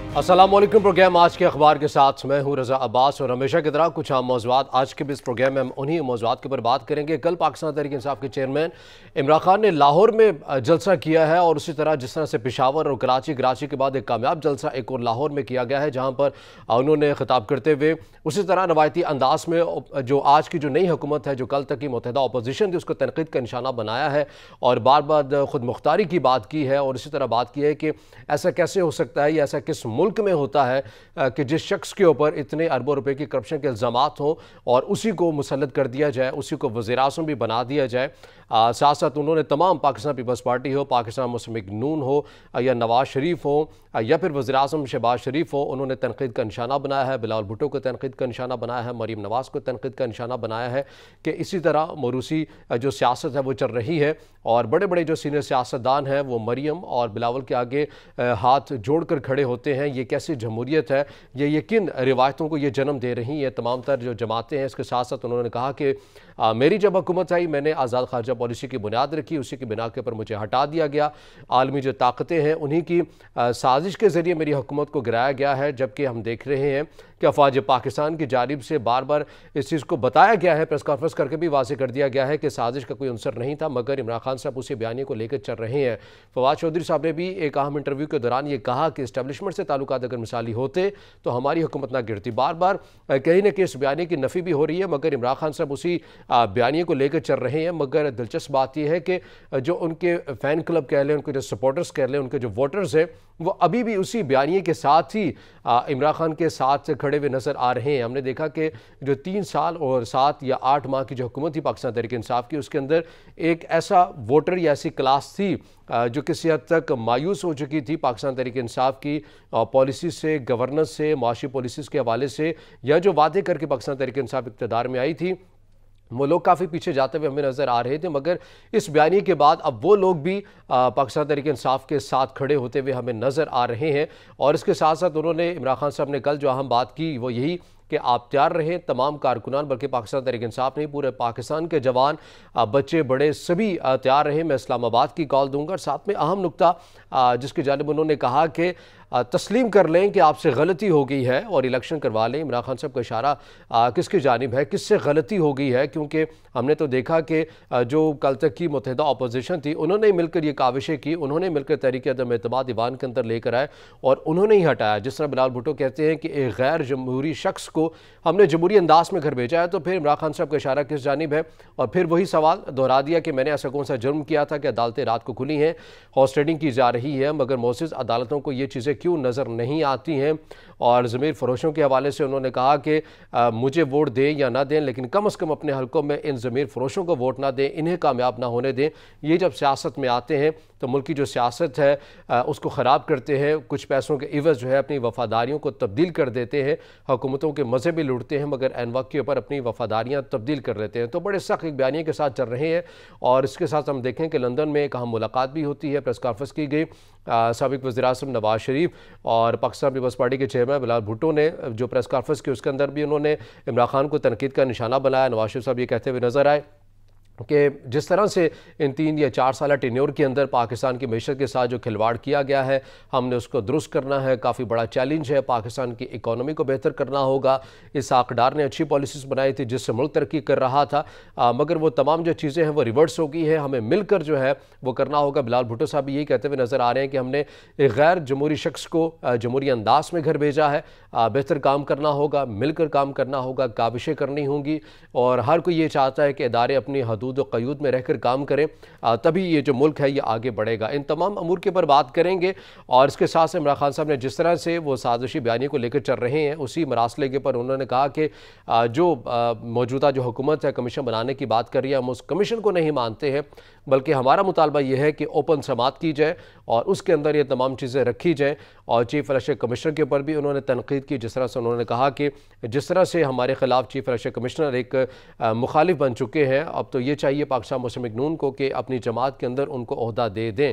अस्सलाम वालेकुम। प्रोग्राम आज के अखबार के साथ मैं हूं रज़ा अब्बास और हमेशा की तरह कुछ आम मौज़ूआत आज के भी इस प्रोग्राम में हम उन्हीं मौज़ूआत के ऊपर बात करेंगे। कल पाकिस्तान तहरीक इंसाफ के चेयरमैन इमरान खान ने लाहौर में जलसा किया है और उसी तरह जिस तरह से पेशावर और कराची के बाद एक कामयाब जलसा एक और लाहौर में किया गया है जहाँ पर उन्होंने खिताब करते हुए उसी तरह रवायती अंदाज में जो आज की जो नई हुकूमत है, जो कल तक की मुत्तहिदा अपोजिशन थी, उसको तनकीद का निशाना बनाया है और बार बार खुद मुख्तारी की बात की है और इसी तरह बात की है कि ऐसा कैसे हो सकता है या ऐसा किस मुल्क में होता है कि जिस शख्स के ऊपर इतने अरबों रुपए की करप्शन के इल्ज़ामात हों और उसी को मुसल्लत कर दिया जाए, उसी को वज़ीर-ए-आज़म भी बना दिया जाए। साथ साथ उन्होंने तमाम पाकिस्तान पीपल्स पार्टी हो, पाकिस्तान मुस्लिम लीग नून हो या नवाज शरीफ हो या फिर वज़ीर-ए-आज़म शहबाज शरीफ हो, उन्होंने तनकीद का निशाना बनाया है। बिलावल भुट्टो को तनकीद का निशाना बनाया है, मरीम नवाज को तनकीद का निशाना बनाया है कि इसी तरह मोरूसी जो सियासत है वो चल रही है और बड़े बड़े जो सीनियर सियासतदान हैं वो मरीम और बिलावल के आगे हाथ जोड़ कर खड़े होते हैं। ये कैसी जमहूरियत है, ये किन रिवायतों को ये जन्म दे रही है तमाम तर जो जमातें हैं। इसके साथ साथ उन्होंने कहा कि मेरी जब हुकूमत आई मैंने आज़ाद खारजा पॉलिसी की बुनियाद रखी, उसी की बिना के ऊपर मुझे हटा दिया गया। आलमी जो ताकतें हैं उन्हीं की साजिश के ज़रिए मेरी हुकूमत को गिराया गया है, जबकि हम देख रहे हैं कि अफवाज पाकिस्तान की जानिब से बार बार इस चीज़ को बताया गया है, प्रेस कॉन्फ्रेंस करके भी वाज़ेह कर दिया गया है कि साजिश का कोई अंसर नहीं था, मगर इमरान खान साहब उसी बयानी को लेकर चल रहे हैं। फवाद चौधरी साहब ने भी एक अहम इंटरव्यू के दौरान ये कहा कि इस्टेब्लिशमेंट से ताल्लुकात अगर मिसाली होते तो हमारी हुकूमत ना गिरती। बार बार कहीं ना कहीं इस बयानी की नफ़ी भी हो रही है, मगर इमरान खान साहब उसी बयानी को लेकर चल रहे हैं। मगर दिलचस्प बात यह है कि जो उनके फ़ैन क्लब कह लें, उनके जो सपोर्टर्स कह लें, उनके जो वोटर्स हैं वो अभी भी उसी बयानी के साथ ही इमरान खान के साथ खड़े हुए नज़र आ रहे हैं। हमने देखा कि जो 3 साल और 7 या 8 माह की जो हुकूमत थी पाकिस्तान तहरीक इंसाफ की, उसके अंदर एक ऐसा वोटर या ऐसी क्लास थी जो किसी हद तक मायूस हो चुकी थी पाकिस्तान तहरीक इंसाफ की पॉलिसी से, गवर्नेंस से, माशी पॉलिसीज़ के हवाले से, या जो वादे करके पाकिस्तान तहरीक इंसाफ इक़्तिदार में आई थी वो लोग काफ़ी पीछे जाते हुए हमें नज़र आ रहे थे। मगर इस बयानी के बाद अब वो लोग भी पाकिस्तान तहरीक इंसाफ के साथ खड़े होते हुए हमें नज़र आ रहे हैं। और इसके साथ साथ उन्होंने, इमरान खान साहब ने कल जो अहम बात की वो यही कि आप तैयार रहें, तमाम कारकुनान, बल्कि पाकिस्तान तहरीक इंसाफ नहीं पूरे पाकिस्तान के जवान, बच्चे बड़े सभी तैयार रहें, मैं इस्लामाबाद की कॉल दूंगा। और साथ में अहम नुक्ता जिसकी जानिब उन्होंने कहा कि तस्लीम कर लें कि आपसे गलती हो गई है और इलेक्शन करवा लें। इमरान खान साहब का इशारा किसकी जानिब है, किससे गलती हो गई है? क्योंकि हमने तो देखा कि जो कल तक की मुत्तहिदा अपोजिशन थी उन्होंने मिलकर ये काविशें की, उन्होंने मिलकर तहरीक अदम एतमाद ईवान के अंदर लेकर आए और उन्होंने ही हटाया। जिस तरह बिलावल भुट्टो कहते हैं कि एक गैर जमहूरी शख्स को हमने जमहूरी अंदाज में घर भेजा है, तो फिर इमरान खान साहब का इशारा किस जानिब है? और फिर वही सवाल दोहरा दिया कि मैंने ऐसा कौन सा जुर्म किया था कि अदालतें रात को खुली हैं, हॉर्स ट्रेडिंग की जा रही है, मगर मोअज़्ज़ज़ अदालतों को ये चीज़ें क्यों नज़र नहीं आती हैं? और ज़मीर फरोशों के हवाले से उन्होंने कहा कि मुझे वोट दें या ना दें, लेकिन कम अज़ कम अपने हलकों में इन ज़मीर फरोशों को वोट ना दें, इन्हें कामयाब ना होने दें। ये जब सियासत में आते हैं तो मुल्क की जो सियासत है उसको ख़राब करते हैं, कुछ पैसों के इवज़ जो है अपनी वफ़ादारियों को तब्दील कर देते हैं, हुकूमतों के मज़े भी लूटते हैं, मगर एन वक्त के ऊपर अपनी वफ़ादारियाँ तब्दील कर लेते हैं। तो बड़े सख्त एक बयानी के साथ चल रहे हैं। और इसके साथ हम देखें कि लंदन में एक अहम मुलाकात भी होती है, प्रेस कॉन्फ्रेंस की गई। साबिक़ वज़ीर-ए-आज़म नवाज शरीफ और पाकिस्तान पीपल्स पार्टी के चेयरमैन बिलावल भुट्टो ने जो प्रेस कॉन्फ्रेंस की उसके अंदर भी उन्होंने इमरान खान को तनकीद का निशाना बनाया। नवाज शरीफ साहब ये कहते हुए नज़र आए कि जिस तरह से इन 3 या 4 साल टेन्योर के अंदर पाकिस्तान की मैशत के साथ जो खिलवाड़ किया गया है, हमने उसको दुरुस्त करना है। काफ़ी बड़ा चैलेंज है, पाकिस्तान की इकॉनमी को बेहतर करना होगा। इसाक डार ने अच्छी पॉलिसीज़ बनाई थी जिससे मुल्क तरक्की कर रहा था, मगर वो तमाम जो चीज़ें हैं वो रिवर्स हो गई है, हमें मिलकर जो है वो करना होगा। बिलावल भुट्टो साहब भी यही कहते हुए नज़र आ रहे हैं कि हमने एक गैर जमहूरी शख्स को जमहूरी अंदाज में घर भेजा है, बेहतर काम करना होगा, मिलकर काम करना होगा, काविशें करनी होंगी। और हर कोई ये चाहता है कि इदारे अपनी हदूद और क़यूद में रहकर काम करें, तभी ये जो मुल्क है ये आगे बढ़ेगा। इन तमाम अमूर के ऊपर बात करेंगे। और इसके साथ से इमरान खान साहब ने जिस तरह से वो साजिशी बयानी को लेकर चल रहे हैं, उसी मरासले के ऊपर उन्होंने कहा कि जो मौजूदा जो हुकूमत है कमीशन बनाने की बात कर रही है, हम उस कमीशन को नहीं मानते हैं, बल्कि हमारा मुतालबा यह है कि ओपन समात की जाए और उसके अंदर ये तमाम चीज़ें रखी जाएँ। और चीफ इलेक्शन कमिश्नर के ऊपर भी उन्होंने तनकीद की, जिस तरह से उन्होंने कहा कि जिस तरह से हमारे खिलाफ चीफ इलेक्शन कमिश्नर एक मुखालिफ बन चुके हैं, अब तो ये चाहिए पाकिस्तान मुस्लिम लीग नून को कि अपनी जमात के अंदर उनको ओहदा दे दें।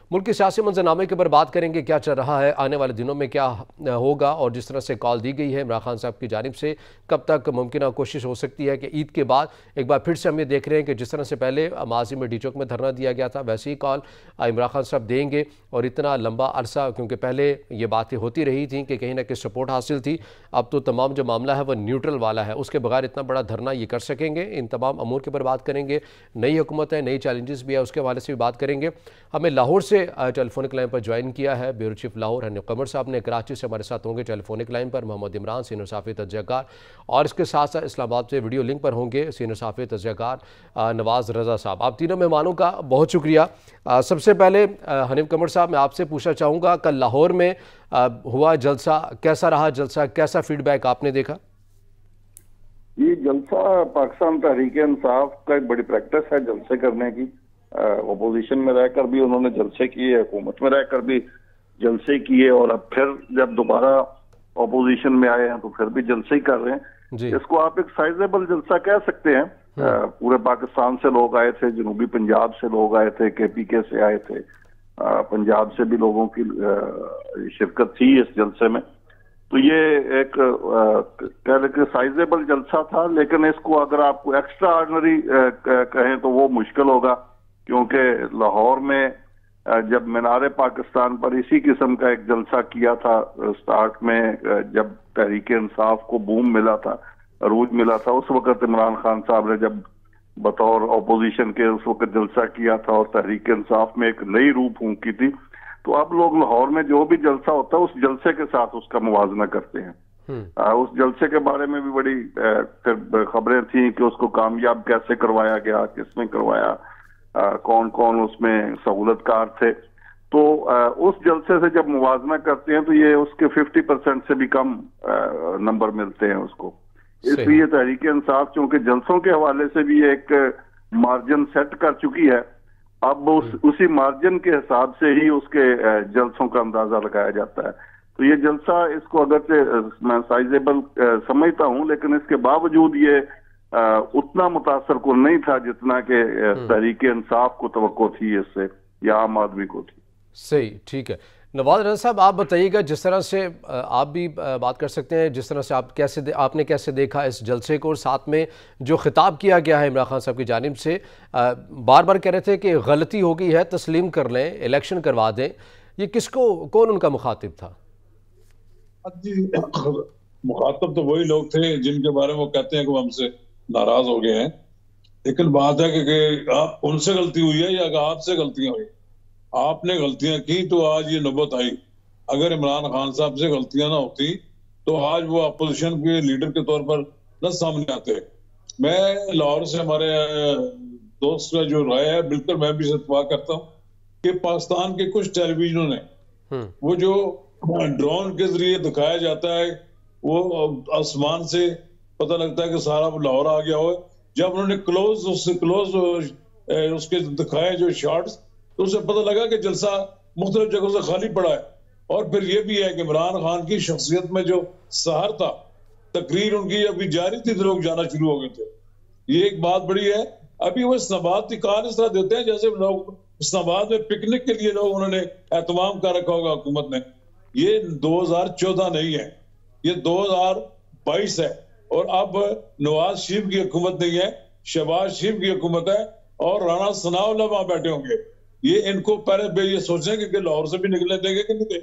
मुल्क के सियासी मंजरनामे के ऊपर बात करेंगे, क्या चल रहा है, आने वाले दिनों में क्या होगा, और जिस तरह से कॉल दी गई है इमरान खान साहब की जानिब से, कब तक मुमकिन कोशिश हो सकती है कि ईद के बाद एक बार फिर से हम ये देख रहे हैं कि जिस तरह से पहले माजी में डी चौक में धरना दिया गया था, वैसे ही कॉल इमरान खान साहब देंगे। और इतना लंबा अरसा, क्योंकि पहले ये बातें होती रही थी कि कहीं ना कहीं सपोर्ट हासिल थी, अब तो तमाम जो मामला है वह न्यूट्रल वाला है, उसके बगैर इतना बड़ा धरना ये कर सकेंगे। इन तमाम अमूर के ऊपर बात करेंगे, नई हुकूमत है, नई चैलेंजेस भी है, उसके हवाले से भी बात करेंगे। हमें लाहौर से टेलीफोनिक लाइन पर ज्वाइन किया है ब्यूरो चीफ लाहौर हनीफ कमर साहब ने। कराची से हमारे साथ होंगे टेलीफोनिक लाइन पर मोहम्मद इमरान सीनियर सहाफ़ी तजज़ियाकार, और इसके साथ साथ इस्लामाबाद से वीडियो लिंक पर होंगे सीनियर सहाफ़ी तजज़ियाकार नवाज़ रज़ा साहब। आप तीनों मेहमानों का बहुत शुक्रिया। सबसे पहले हनीफ कमर साहब, मैं आपसे पूछना चाहूँगा, कल लाहौर में हुआ जलसा, कैसा रहा जलसा, कैसा फीडबैक आपने देखा? ये जलसा पाकिस्तान तहरीक-ए-इंसाफ का एक बड़ी प्रैक्टिस है जलसे करने की। अपोजिशन में रहकर भी उन्होंने जलसे किए, हुकूमत में रहकर भी जलसे किए, और अब फिर जब दोबारा अपोजिशन में आए हैं तो फिर भी जलसे ही कर रहे हैं। इसको आप एक साइजेबल जलसा कह सकते हैं। पूरे पाकिस्तान से लोग आए थे, जनूबी पंजाब से लोग आए थे, KPK से आए थे, पंजाब से भी लोगों की शिरकत थी इस जलसे में। तो ये एक कह लें साइजेबल जलसा था, लेकिन इसको अगर आपको एक्स्ट्रा ऑर्डिनरी कहें तो वो मुश्किल होगा, क्योंकि लाहौर में जब मीनार पाकिस्तान पर इसी किस्म का एक जलसा किया था स्टार्ट में, जब तहरीक-ए-इंसाफ को बूम मिला था, अरूज मिला था, उस वक्त इमरान खान साहब ने जब बतौर अपोजिशन के उस वक्त जलसा किया था और तहरीक-ए-इंसाफ में एक नई रूह फूंकी थी। तो अब लोग लाहौर में जो भी जलसा होता है उस जलसे के साथ उसका मुवाजना करते हैं। उस जलसे के बारे में भी बड़ी फिर खबरें थी कि उसको कामयाब कैसे करवाया गया, किसने करवाया, कौन कौन उसमें सहूलतकार थे। तो उस जलसे से जब मुवाजना करते हैं तो ये उसके 50% से भी कम नंबर मिलते हैं उसको। इसलिए तहरीक-ए-इंसाफ चूंकि जलसों के हवाले से भी एक मार्जिन सेट कर चुकी है, अब उसी मार्जिन के हिसाब से ही उसके जलसों का अंदाजा लगाया जाता है। तो ये जलसा, इसको अगर मैं साइजेबल समझता हूं, लेकिन इसके बावजूद ये उतना मुतासर कुन नहीं था जितना कि तहरीक-ए-इंसाफ को तवक्को थी इससे, या आम आदमी को थी। सही, ठीक है। नवाज रज़ा साहब, आप बताइएगा, जिस तरह से आप भी बात कर सकते हैं, जिस तरह से आपने कैसे देखा इस जलसे को, और साथ में जो खिताब किया गया है इमरान खान साहब की जानिब से, बार बार कह रहे थे कि गलती हो गई है, तस्लीम कर लें, इलेक्शन करवा दें, ये कौन उनका मुखातिब था? मुखातिब तो वही लोग थे जिनके बारे में वो कहते हैं कि वो हमसे नाराज हो गए हैं। लेकिन बात है कि आप उनसे गलती हुई है या आपसे गलतियां हुई। आपने गलतियां की तो आज ये नौबत आई। अगर इमरान खान साहब से गलतियां ना होती तो आज वो अपोजिशन के लीडर के तौर पर न सामने आते। मैं लाहौर से हमारे दोस्त का जो राय है, बिल्कुल मैं भी इत्तेफाक करता हूँ कि पाकिस्तान के कुछ टेलीविजनों ने वो जो ड्रोन के जरिए दिखाया जाता है, वो आसमान से पता लगता है कि सारा लाहौर आ गया हो। जब उन्होंने क्लोज उसके दिखाए जो शॉट्स, तो उसे पता लगा कि जलसा मुख्तलिफ जगहों से खाली पड़ा है। और फिर यह भी है कि इमरान खान की शख्सियत में जो सहर था, तकरीर उनकी अभी जारी थी तो लोग जाना शुरू हो गए थे। ये एक बात बड़ी है। अभी वो इस्लामाबाद की कार इस तरह देते हैं जैसे लोग इस्लामाबाद में पिकनिक के लिए लोग उन्होंने एहतमाम कर रखा होगा हुकूमत ने। ये 2014 नहीं है, ये 2022 है। और अब नवाज शरीफ की हुकूमत नहीं है, शहबाज शरीफ की हुकूमत है, और राणा सनाउल्लाह वहां बैठे होंगे। ये इनको पहले ये सोचेंगे कि लाहौर से भी निकले देंगे कि नहीं।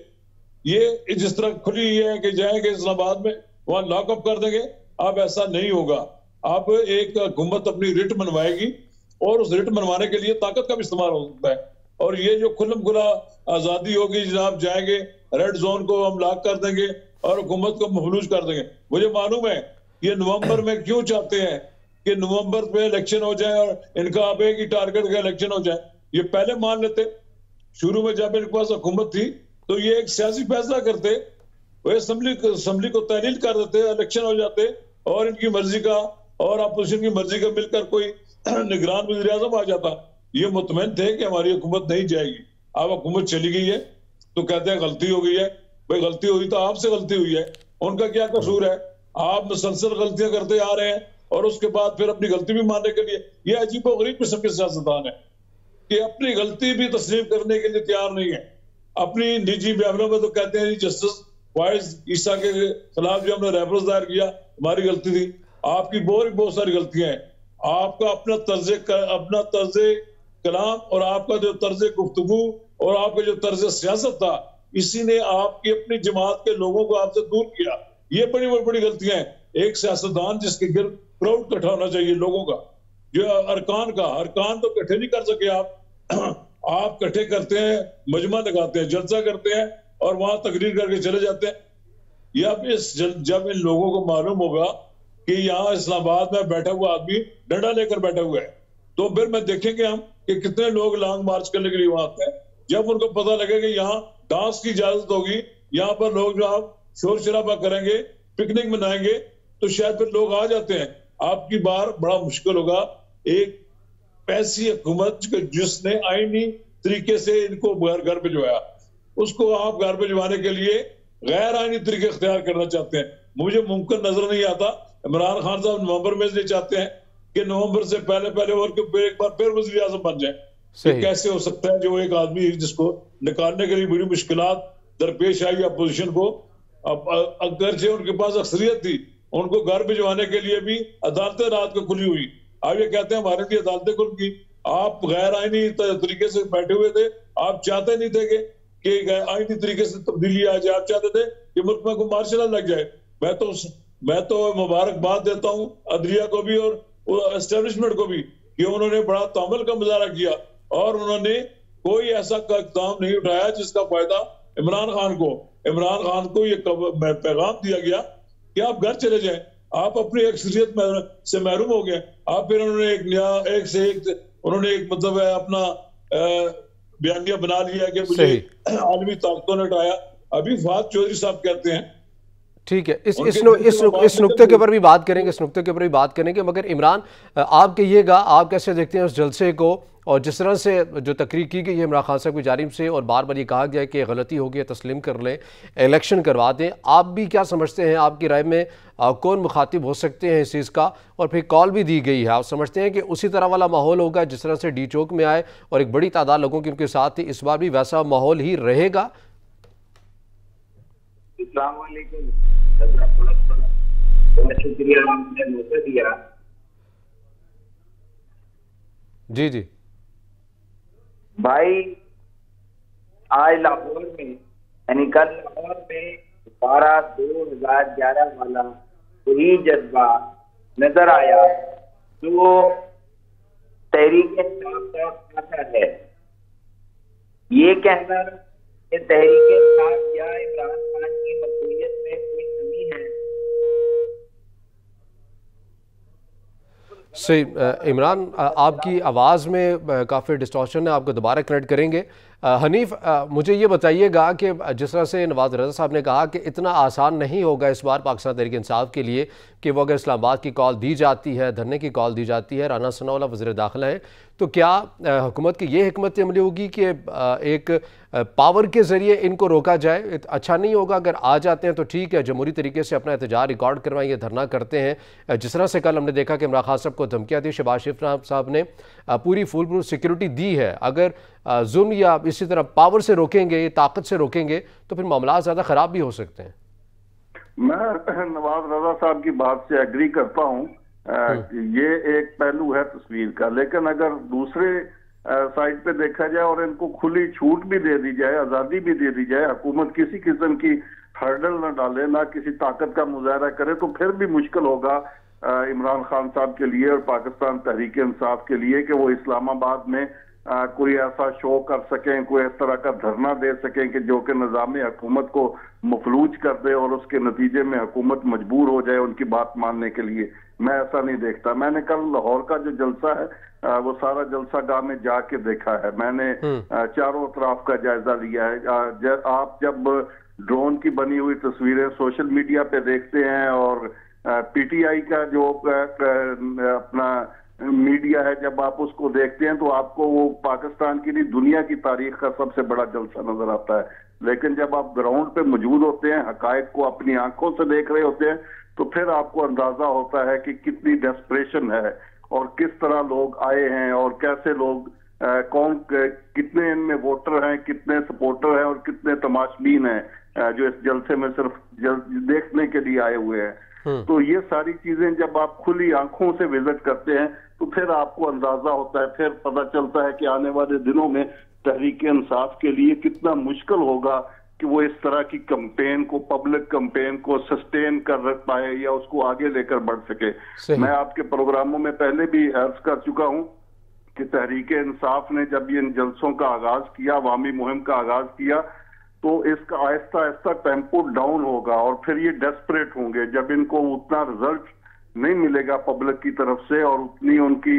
ये जिस तरह खुली है कि जाएंगे इस्लामाबाद में, वहां लॉकअप कर देंगे। अब ऐसा नहीं होगा। अब एक हुकूमत अपनी रिट मनवाएगी, और उस रिट मनवाने के लिए ताकत का भी इस्तेमाल हो सकता है। और ये जो खुल्लम खुला आजादी होगी, जनाब जाएंगे रेड जोन को हम लॉक कर देंगे और हुकूमत को मफलूज कर देंगे। मुझे मालूम है ये नवंबर में क्यों चाहते हैं कि नवंबर में इलेक्शन हो जाए और इनका अब एक ही टारगेट का इलेक्शन हो जाए। ये पहले मान लेते, शुरू में जब इनके पास हुकूमत थी तो ये एक सियासी फैसला करते, वो असेंबली को तहलील कर देते, इलेक्शन हो जाते, और इनकी मर्जी का और अपोजिशन की मर्जी का मिलकर कोई निगरान वज़ीर आज़म आ जाता। ये मुतमईन थे कि हमारी हुकूमत नहीं जाएगी। अब हुकूमत चली गई है तो कहते हैं गलती हो गई है। भाई गलती हुई तो आपसे गलती हुई है, उनका क्या कसूर है? आप मुसलसल गलतियां करते आ रहे हैं और उसके बाद फिर अपनी गलती भी मानने के लिए, ये अजीबोगरीब किस्म के सियासतदान है। कि अपनी गलती भी तस्लीम करने के लिए तैयार नहीं है। अपनी निजी बयानों में तो कहते हैं जस्टिस फॉयज ईसा के खिलाफ जो हमने रेफरेंस दायर किया हमारी गलती थी। आपकी बहुत सारी गलतियां हैं। आपका अपना तर्ज कलाम और आपका जो तर्ज गुफ्तगू और आपका जो तर्ज सियासत था, इसी ने आपकी अपनी जमात के लोगों को आपसे दूर किया। ये बड़ी बड़ी गलतियां हैं। एक सियासतदान जिसके गिर्द क्राउड इकट्ठा होना चाहिए लोगों का, जो अरकान तो इकट्ठे नहीं कर सके आप इकट्ठे करते हैं, मजमा लगाते हैं, जलसा करते हैं और वहां तकरीर करके चले जाते हैं। या जब इन लोगों को मालूम होगा कि यहाँ इस्लामाबाद में बैठा हुआ आदमी डंडा लेकर बैठा हुआ है, तो फिर मैं देखेंगे हम कि कितने लोग लॉन्ग मार्च करने के लिए वहां आते हैं। जब उनको पता लगे कि यहाँ डांस की इजाजत होगी, यहाँ पर लोग जो आप शोर शराबा करेंगे, पिकनिक मनाएंगे, तो शायद फिर लोग आ जाते हैं। आपकी बार बड़ा मुश्किल होगा। एक ऐसी हुकूमत जिसने आईनी तरीके से इनको घर भिजवाया, उसको आप घर भिजवाने के लिए गैर आईनी तरीके इख्तियार करना चाहते हैं। मुझे मुमकिन नजर नहीं आता। इमरान खान साहब नवंबर में इसलिए चाहते हैं कि नवंबर से पहले और एक बार फिर वज़ीर आज़म बन जाए। कैसे हो सकता है जो एक आदमी जिसको निकालने के लिए बड़ी मुश्किलात दरपेश आई अपोजिशन को, अब अगर से उनके पास अक्सरियत थी, उनको घर भिजवाने के लिए भी अदालतें रात को खुली हुई। आप ये कहते हैं हमारे लिए अदालतें खुल गई। आप गैर आईनी तरीके से बैठे हुए थे। आप चाहते नहीं थे कि आईनी तरीके से तब्दीली आ जाए। आप चाहते थे कि मुल्क में कोई मार्शल लॉ लग जाए। मैं तो मुबारकबाद देता हूं अदलिया को भी और एस्टेब्लिशमेंट को भी कि उन्होंने बड़ा तामुल का मुजाहरा किया और उन्होंने कोई ऐसा इक़दाम नहीं उठाया जिसका फायदा इमरान खान को ये पैगाम दिया गया कि आप घर चले जाएं। आप अपनी अक्सरियत से महरूम हो गए। आप फिर उन्होंने एक नया उन्होंने एक मतलब है अपना बयानिया बना लिया कि मुझे आलमी ताकतों ने उठाया। अभी फवाद चौधरी साहब कहते हैं, ठीक है, इस नुक्ते के ऊपर भी बात करेंगे, मगर इमरान आप कहिएगा, आप कैसे देखते हैं उस जलसे को और जिस तरह से जो तकरीर की गई है इमरान खान साहब की जानिब से और बार बार ये कहा गया है कि गलती हो गई है, तस्लीम कर लें, इलेक्शन करवा दें। आप भी क्या समझते हैं, आपकी राय में कौन मुखातिब हो सकते हैं इस चीज़ का? और फिर कॉल भी दी गई है, आप समझते हैं कि उसी तरह वाला माहौल होगा जिस तरह से डी चौक में आए और एक बड़ी तादाद लोगों की उनके साथ थी, इस बार भी वैसा माहौल ही रहेगा? शुक्रिया मौका दिया। जी भाई, आज लाहौर में यानी कल लाहौर में 12/2011 वाला वही जज्बा नजर आया जो तहरीक-ए-इंसाफ का खासा है। ये कहना कि तहरीक-ए-इंसाफ या इमरान खान की मकबूलियत में कोई कमी है। सही। इमरान, आपकी आवाज़ में काफ़ी डिस्टॉर्शन है, आपको दोबारा कनेक्ट करेंगे। हनीफ, मुझे ये बताइएगा कि जिस तरह से नवाज़ रज़ा साहब ने कहा कि इतना आसान नहीं होगा इस बार पाकिस्तान तहरीक इंसाफ के लिए कि वो अगर इस्लामाबाद की कॉल दी जाती है, धरने की कॉल दी जाती है, राना सनाउल्लाह वज़ीर दाखिला है, तो क्या हुकूमत की ये हिकमत अमली होगी कि एक पावर के ज़रिए इनको रोका जाए? अच्छा नहीं होगा अगर आ जाते हैं तो ठीक है, जमहूरी तरीके से अपना एहतजाज रिकॉर्ड करवाएंगे, धरना करते हैं। जिस तरह से कल हमने देखा कि इमरान खान साहब को धमकियाँ दी, शहबाज शरीफ साहब ने पूरी फुल प्रूफ सिक्योरिटी दी है। अगर जुल्म या इसी तरह पावर से रोकेंगे, ताकत से रोकेंगे, तो फिर मामला ज़्यादा ख़राब भी हो सकते हैं। मैं नवाज रजा साहब की बात से एग्री करता हूँ। ये एक पहलू है तस्वीर का, लेकिन अगर दूसरे साइड पे देखा जाए और इनको खुली छूट भी दे दी जाए, आज़ादी भी दे दी जाए, हुकूमत किसी किस्म की हर्डल ना डाले, ना किसी ताकत का मुजाहरा करे, तो फिर भी मुश्किल होगा इमरान खान साहब के लिए और पाकिस्तान तहरीक इंसाफ के लिए कि वो इस्लामाबाद में कोई ऐसा शो कर सकें, कोई इस तरह का धरना दे सकें कि जो कि निज़ाम हुकूमत को मफलूज कर दे और उसके नतीजे में हुकूमत मजबूर हो जाए उनकी बात मानने के लिए। मैं ऐसा नहीं देखता। मैंने कल लाहौर का जो जलसा है वो सारा जलसा गाह में जाके देखा है। मैंने चारों तरफ का जायजा लिया है। आप जब ड्रोन की बनी हुई तस्वीरें सोशल मीडिया पे देखते हैं और पीटीआई का जो अपना मीडिया है, जब आप उसको देखते हैं तो आपको वो पाकिस्तान की नहीं दुनिया की तारीख का सबसे बड़ा जलसा नजर आता है। लेकिन जब आप ग्राउंड पे मौजूद होते हैं, हकायक को अपनी आंखों से देख रहे होते हैं, तो फिर आपको अंदाजा होता है कि कितनी डेस्परेशन है और किस तरह लोग आए हैं और कैसे लोग कितने इनमें वोटर हैं, कितने सपोर्टर हैं और कितने तमाशबीन हैं जो इस जलसे में सिर्फ देखने के लिए आए हुए हैं। तो ये सारी चीजें जब आप खुली आंखों से विजिट करते हैं तो फिर आपको अंदाजा होता है, फिर पता चलता है कि आने वाले दिनों में तहरीक इंसाफ के लिए कितना मुश्किल होगा कि वो इस तरह की कैंपेन को, पब्लिक कैंपेन को सस्टेन कर पाए या उसको आगे लेकर बढ़ सके। मैं आपके प्रोग्रामों में पहले भी अर्ज कर चुका हूं कि तहरीक इंसाफ ने जब ये इन जलसों का आगाज किया, अवामी मुहिम का आगाज किया, तो इसका आहिस्ता आहिस्ता टेम्पो डाउन होगा और फिर ये डेस्परेट होंगे। जब इनको उतना रिजल्ट नहीं मिलेगा पब्लिक की तरफ से और उतनी उनकी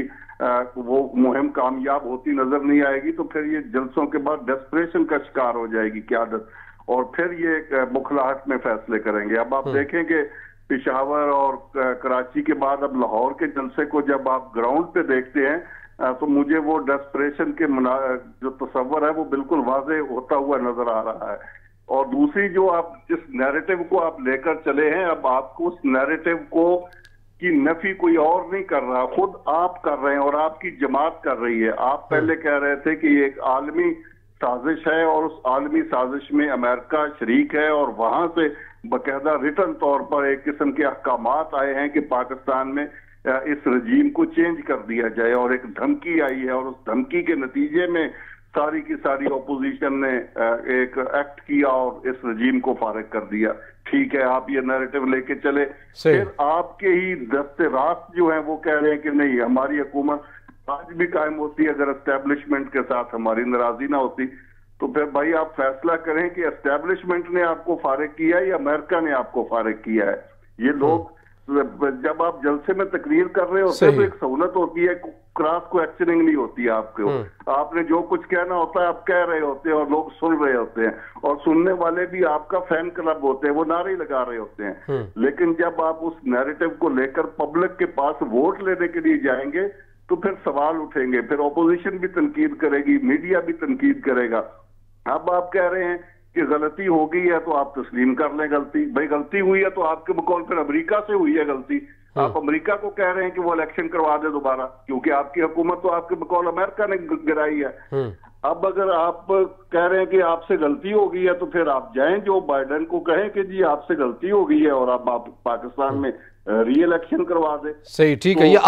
वो मुहिम कामयाब होती नजर नहीं आएगी, तो फिर ये जलसों के बाद डेस्परेशन का शिकार हो जाएगी क़यादत और फिर ये बुखलाहट में फैसले करेंगे। अब आप देखेंगे पेशावर और कराची के बाद अब लाहौर के जलसे को जब आप ग्राउंड पे देखते हैं तो मुझे वो डेस्परेशन के जो तस्वर है वो बिल्कुल वाज़े होता हुआ नजर आ रहा है। और दूसरी जो आप जिस नैरेटिव को आप लेकर चले हैं, अब आपको उस नैरेटिव को की नफी कोई और नहीं कर रहा, खुद आप कर रहे हैं और आपकी जमात कर रही है। आप पहले कह रहे थे कि ये एक आलमी साजिश है और उस आलमी साजिश में अमेरिका शरीक है और वहां से बाकायदा रिटर्न तौर पर एक किस्म के अहकामात आए हैं कि पाकिस्तान में इस रजीम को चेंज कर दिया जाए और एक धमकी आई है और उस धमकी के नतीजे में सारी की सारी ऑपोजिशन ने एक एक्ट किया और इस रजीम को फारिग कर दिया। ठीक है, आप ये नैरेटिव लेके चले, फिर आपके ही दस्ते रास्त जो हैं वो कह रहे हैं कि नहीं, हमारी हुकूमत आज भी कायम होती अगर एस्टेब्लिशमेंट के साथ हमारी नाराजगी ना होती। तो फिर भाई आप फैसला करें कि एस्टेब्लिशमेंट ने आपको फारिग किया है या अमेरिका ने आपको फारिग किया है। ये लोग जब आप जलसे में तकरीर कर रहे होते हैं तो एक सहूलत होती है, क्रॉस क्वेश्चनिंग नहीं होती है आपको, आपने जो कुछ कहना होता है आप कह रहे होते हैं और लोग सुन रहे होते हैं और सुनने वाले भी आपका फैन क्लब होते हैं, वो नारे लगा रहे होते हैं। लेकिन जब आप उस नैरेटिव को लेकर पब्लिक के पास वोट लेने के लिए जाएंगे तो फिर सवाल उठेंगे, फिर ऑपोजिशन भी तनकीद करेगी, मीडिया भी तनकीद करेगा। अब आप कह रहे हैं कि गलती हो गई है तो आप तस्लीम कर लें गलती। भाई गलती हुई है तो आपके बकौल फिर अमेरिका से हुई है गलती, आप अमेरिका को कह रहे हैं कि वो इलेक्शन करवा दे दोबारा, क्योंकि आपकी हुकूमत तो आपके बकौल अमेरिका ने गिराई है। अब अगर आप कह रहे हैं कि आपसे गलती हो गई है तो फिर आप जाएं जो बाइडेन को कहें कि जी आपसे गलती हो गई है और अब आप पाकिस्तान में री इलेक्शन करवा दे। सही, ठीक है, ये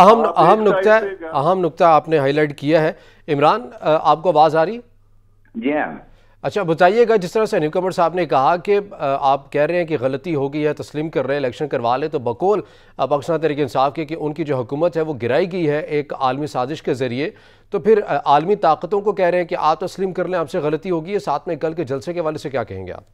अहम नुक्ता आपने हाईलाइट किया है। इमरान, आपको आवाज आ रही? जी हाँ। अच्छा, बताइएगा, जिस तरह से न्यूकमर साहब ने कहा कि आप कह रहे हैं कि गलती हो गई है, तस्लीम कर रहे हैं, इलेक्शन करवा ले, तो बकौल पाकिस्तान तहरीक इंसाफ के कि उनकी जो हुकूमत है वो गिराई गई है एक आलमी साजिश के जरिए, तो फिर आलमी ताकतों को कह रहे हैं कि आप तस्लीम कर लें, आपसे गलती होगी है। साथ में कल के जलसे के हवाले से क्या कहेंगे आप?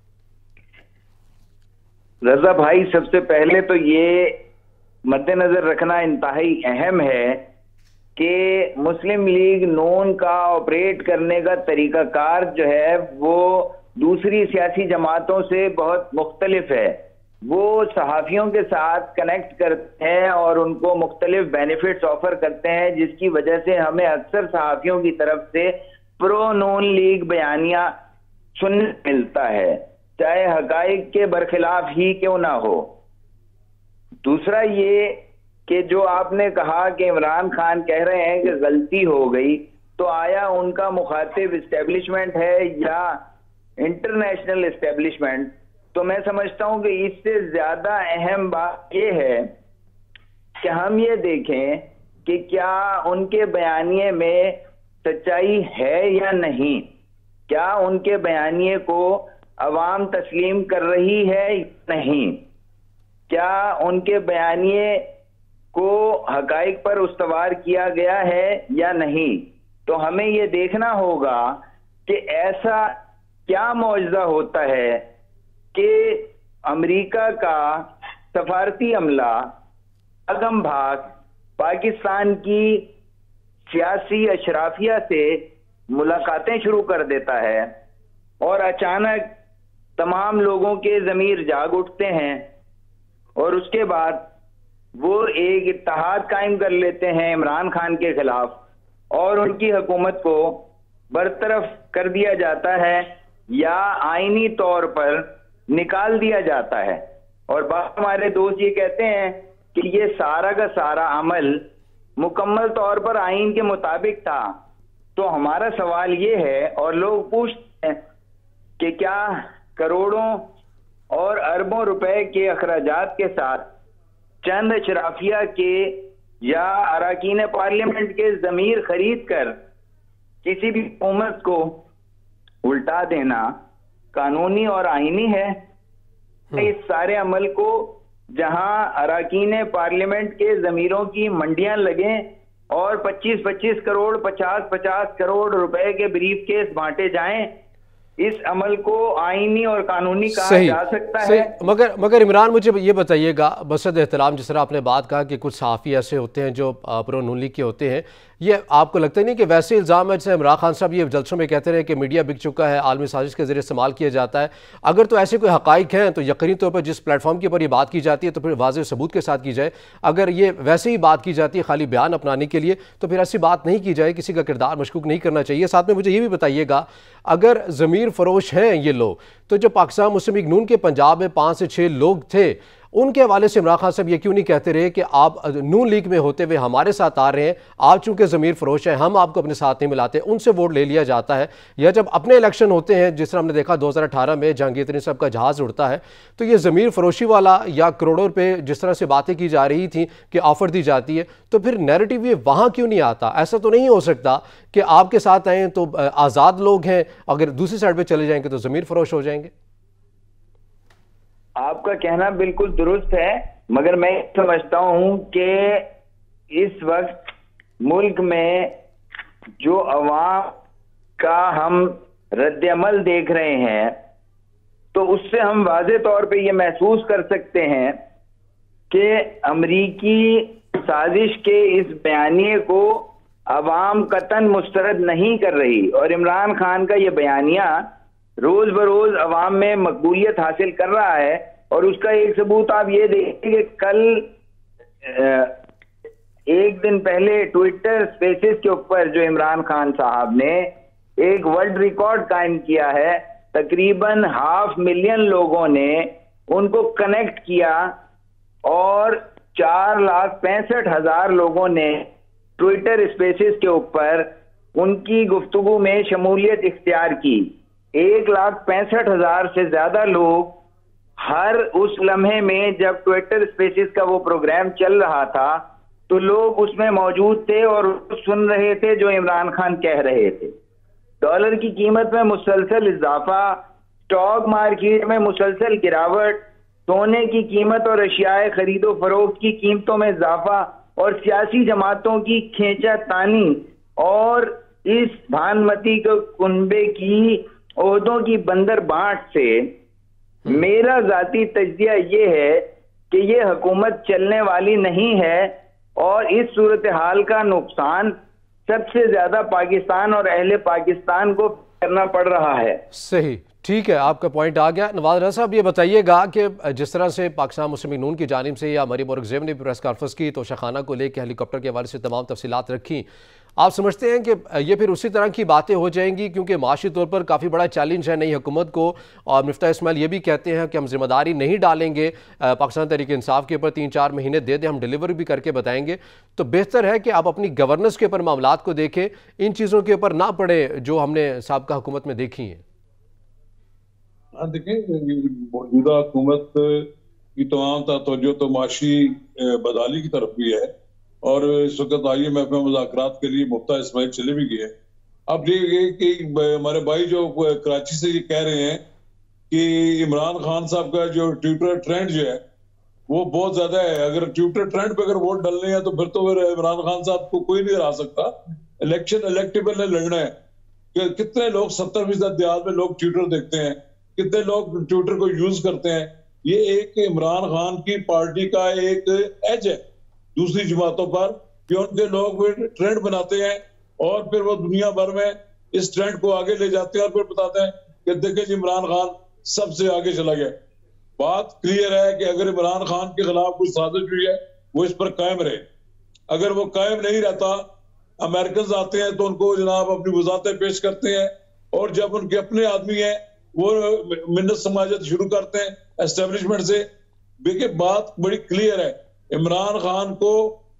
रजा भाई, सबसे पहले तो ये मद्देनजर रखना इंतहाई अहम है कि मुस्लिम लीग नून का ऑपरेट करने का तरीकाकार जो है वो दूसरी सियासी जमातों से बहुत मुख्तलिफ है। वो सहाफ़ियों के साथ कनेक्ट करते हैं और उनको मुख्तलिफ बेनिफिट्स ऑफर करते हैं, जिसकी वजह से हमें अक्सर सहाफ़ियों की तरफ से प्रो नून लीग बयानिया सुनने मिलता है, चाहे हकाइक के बरखिलाफ ही क्यों ना हो। दूसरा ये कि जो आपने कहा कि इमरान खान कह रहे हैं कि गलती हो गई, तो आया उनका मुखातिब इस्टेब्लिशमेंट है या इंटरनेशनल इस्टेब्लिशमेंट? तो मैं समझता हूं कि इससे ज्यादा अहम बात यह है कि हम ये देखें कि क्या उनके बयानिए में सच्चाई है या नहीं, क्या उनके बयानिए को अवाम तस्लीम कर रही है या नहीं, क्या उनके बयानिए को हकाइक पर उस्तवार किया गया है या नहीं। तो हमें यह देखना होगा कि ऐसा क्या मौजज़ा होता है कि अमेरिका का सफारती अमला अगम भाग पाकिस्तान की सियासी अशराफिया से मुलाकातें शुरू कर देता है और अचानक तमाम लोगों के ज़मीर जाग उठते हैं और उसके बाद वो एक इत्तेहाद कायम कर लेते हैं इमरान खान के खिलाफ और उनकी हुकूमत को बरतरफ कर दिया जाता है या आईनी तौर पर निकाल दिया जाता है। और बाद हमारे दोस्त ये कहते हैं कि ये सारा का सारा अमल मुकम्मल तौर पर आईन के मुताबिक था, तो हमारा सवाल ये है, और लोग पूछते हैं कि क्या करोड़ों और अरबों रुपए के अखराजात के साथ चंद अशराफिया के या अरकान पार्लियामेंट के ज़मीर खरीद कर किसी भी हुकूमत को उल्टा देना कानूनी और आईनी है? इस सारे अमल को जहां अरकान पार्लियामेंट के ज़मीरों की मंडियां लगें और 25-25 करोड़ 50-50 करोड़ रुपए के ब्रीफ केस बांटे जाएं, इस अमल को आईनी और कानूनी कहा जा सकता है? मगर इमरान, मुझे ये बताइएगा, बसद एहतराम, जिस तरह आपने बात कहा कि कुछ सहाफ़ी ऐसे होते हैं जो प्रो नून लीग के होते हैं, ये आपको लगता नहीं कि वैसे इल्ज़ाम है जैसे इमरान खान साहब ये जलसों में कहते रहे कि मीडिया बिक चुका है, आलमी साजिश के जरिए इस्तेमाल किया जाता है? अगर तो ऐसे कोई हक़ाइक़ हैं तो यकीनी तौर पर जिस प्लेटफॉर्म के ऊपर ये बात की जाती है तो फिर वाज़ेह सबूत के साथ की जाए। अगर ये वैसे ही बात की जाती है खाली बयान अपनाने के लिए, तो फिर ऐसी बात नहीं की जाए, किसी का किरदार मशकूक नहीं करना चाहिए। साथ में मुझे ये भी बताइएगा, अगर ज़मीर फरोश हैं ये लोग, तो जो पाकिस्तान मुस्लिम लीग नून के पंजाब में 5 से 6 लोग थे, उनके हवाले से इमरान खान साहब ये क्यों नहीं कहते रहे कि आप नून लीग में होते हुए हमारे साथ आ रहे हैं, आप चूंकि ज़मीर फरोश हैं, हम आपको अपने साथ नहीं मिलाते, उनसे वोट ले लिया जाता है? या जब अपने इलेक्शन होते हैं, जिस तरह हमने देखा 2018 में जहांगीर तरीन साहब का जहाज़ उड़ता है, तो ये ज़मीर फरोशी वाला या करोड़ों रुपये जिस तरह से बातें की जा रही थी कि ऑफ़र दी जाती है, तो फिर नैरेटिव ये वहाँ क्यों नहीं आता? ऐसा तो नहीं हो सकता कि आपके साथ आएँ तो आज़ाद लोग हैं, अगर दूसरी साइड पर चले जाएंगे तो ज़मीर फरोश हो जाएंगे? आपका कहना बिल्कुल दुरुस्त है, मगर मैं समझता हूं कि इस वक्त मुल्क में जो अवाम का हम रद्द-ए-अमल देख रहे हैं, तो उससे हम वाज़े तौर पे ये महसूस कर सकते हैं कि अमरीकी साजिश के इस बयानिए को अवाम कतन मुस्तरद नहीं कर रही, और इमरान खान का ये बयानिया रोज बरोज अवाम में मकबूलियत हासिल कर रहा है। और उसका एक सबूत आप ये देखिए कि कल एक दिन पहले ट्विटर स्पेसेस के ऊपर जो इमरान खान साहब ने एक वर्ल्ड रिकॉर्ड कायम किया है, तकरीबन 500,000 लोगों ने उनको कनेक्ट किया और 4,65,000 लोगों ने ट्विटर स्पेसेस के ऊपर उनकी गुफ्तगू में शमूलियत इख्तियार की। 1,65,000 से ज्यादा लोग हर उस लम्हे में जब ट्विटर स्पेसेस का वो प्रोग्राम चल रहा था तो लोग उसमें मौजूद थे और सुन रहे थे जो इमरान खान कह रहे थे। डॉलर की कीमत में मुसलसल इजाफा, स्टॉक मार्केट में मुसलसल गिरावट, सोने की कीमत और अशियाए खरीदो फरोख्त की कीमतों में इजाफा और सियासी जमातों की खींचातानी और इस भानमती के कुनबे की ओहदों की बंदर बांट से मेरा जाती तज्जिया ये है कि ये हुकूमत चलने वाली नहीं है और इस सूरत हाल का नुकसान सबसे ज्यादा पाकिस्तान और अहले पाकिस्तान को करना पड़ रहा है। सही, ठीक है, आपका पॉइंट आ गया। नवाज रजा साहब, ये बताइएगा कि जिस तरह से पाकिस्तान मुस्लिम लीग नून की जानिब से या मरीम औरंगजेब ने भी प्रेस कॉन्फ्रेंस की तो शाखाना को लेकर हेलीकॉप्टर के हवाले से तमाम तफसीलात रखी, आप समझते हैं कि ये फिर उसी तरह की बातें हो जाएंगी? क्योंकि माशी तौर पर काफ़ी बड़ा चैलेंज है नई हुकूमत को, और मिफ्ता इस्माइल ये भी कहते हैं कि हम जिम्मेदारी नहीं डालेंगे पाकिस्तान तहरीक इंसाफ के ऊपर, 3-4 महीने दे दें, हम डिलीवर भी करके बताएंगे। तो बेहतर है कि आप अपनी गवर्नेंस के ऊपर मामलात को देखें, इन चीज़ों के ऊपर ना पड़े जो हमने साबका हुकूमत में देखी हैं। हाँ, देखिए, मौजूदा हुकूमत की तमाम तवज्जो तो माशी बदहाली की तरफ भी है और इस वक्त IMF में मुज़ाकरात के लिए मुफ्ता इस्माइल चले भी गए। अब ये कि हमारे भाई जो कराची से ये कह रहे हैं कि इमरान खान साहब का जो ट्विटर ट्रेंड जो है वो बहुत ज्यादा है, अगर ट्विटर ट्रेंड पे अगर वोट डालने हैं तो फिर इमरान खान साहब को कोई नहीं हरा सकता। इलेक्शन इलेक्टेबल ने लड़ना है कि कितने लोग 70% देहात में लोग ट्विटर देखते हैं, कितने लोग ट्विटर को यूज करते हैं। ये एक इमरान खान की पार्टी का एक एज है दूसरी जमातों पर कि उनके लोग ट्रेंड बनाते हैं और फिर वो दुनिया भर में इस ट्रेंड को आगे ले जाते हैं और फिर बताते हैं कि देखिए जी इमरान खान सबसे आगे चला गया। बात क्लियर है कि अगर इमरान खान के खिलाफ कुछ साजिश हुई है वो इस पर कायम रहे। अगर वो कायम नहीं रहता, अमेरिकन आते हैं तो उनको जनाब अपनी वजाहतें पेश करते हैं और जब उनके अपने आदमी हैं वो मिन्नत समाजत शुरू करते हैं एस्टेब्लिशमेंट से। देखिए बात बड़ी क्लियर है, इमरान खान को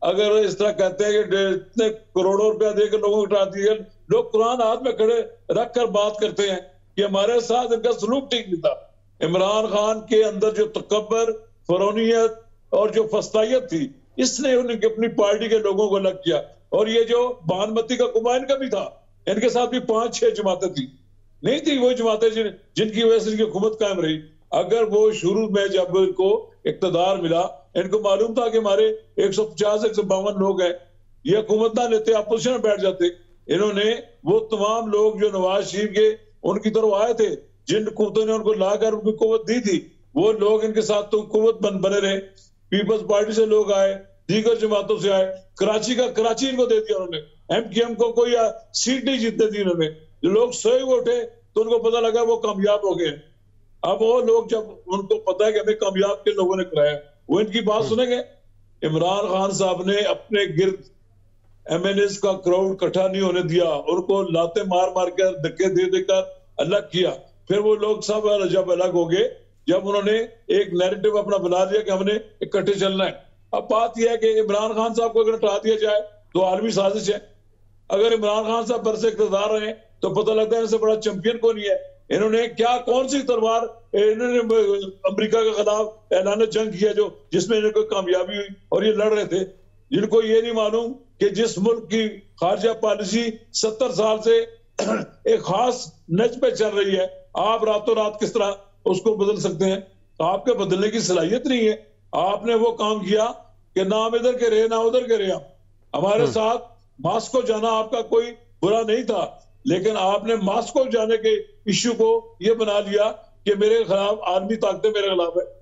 अगर इस तरह कहते हैं कि इतने करोड़ों रुपया देकर लोगों को हटा दिए, लोग कुरान हाथ में खड़े रख कर बात करते हैं कि हमारे साथ इनका सलूक ठीक नहीं था। इमरान खान के अंदर जो तकब्बर, फरौनियत और जो फस्तायत थी, इसने उनके अपनी पार्टी के लोगों को अलग किया। और ये जो बानमती का कुमाइन का भी था, इनके साथ भी 5-6 जमातें थी, नहीं थी वो जमातें जिनकी वजह से इनकी हुकूमत कायम रही। अगर वो शुरू में जब इनको इक्तदार मिला, इनको मालूम था कि हमारे 150-152 लोग हैं, ये हुकूमत ना लेते, अपोजिशन में बैठ जाते। इन्होंने वो तमाम लोग जो नवाज शरीफ के उनकी तरफ आए थे, जिन हुकूमतों ने उनको लाकर उनको कुव्वत दी थी, वो लोग इनके साथ तो कुव्वत बने रहे। पीपल्स पार्टी से लोग आए, दीगर जमातों से आए, कराची इनको दे दिया उन्होंने। MKM को कोई सीट नहीं जीतने दी उन्होंने। जो लोग सोए उठे तो उनको पता लगा वो कामयाब हो गए। अब वो लोग जब उनको पता है कि हमें कामयाब के लोगों ने कराया, वो इनकी बात सुनेंगे? इमरान खान साहब ने अपने गिर्द MNAs का क्राउड इकट्ठा नहीं होने दिया, उनको लाते मार मार कर धक्के दे देकर अलग किया। फिर वो लोग सब जब अलग हो गए, जब उन्होंने एक नैरेटिव अपना बना दिया कि हमने इकट्ठे चलना है। अब बात यह है कि इमरान खान साहब को अगर हटा दिया जाए तो आलमी साजिश है। अगर इमरान खान साहब बरसे इक़्तिदार रहे तो पता लगता है इनसे बड़ा चैंपियन कौन ही है। इन्होंने क्या कौन सी तलवार इन्होंने अमेरिका के खिलाफ ऐलान जंग किया जो जिसमें इनको कामयाबी हुई और ये लड़ रहे थे, जिनको ये नहीं मालूम कि जिस मुल्क की खारजा पॉलिसी 70 साल से एक खास नच पे चल रही है, आप रातों रात किस तरह उसको बदल सकते हैं? आपके बदलने की सलाहियत नहीं है। आपने वो काम किया कि ना हम इधर के रहे ना उधर के रहे। हमारे साथ मास्को जाना आपका कोई बुरा नहीं था, लेकिन आपने मास्को जाने के इश्यू को ये बना लिया कि मेरे खिलाफ आर्मी ताकतें मेरे खिलाफ है।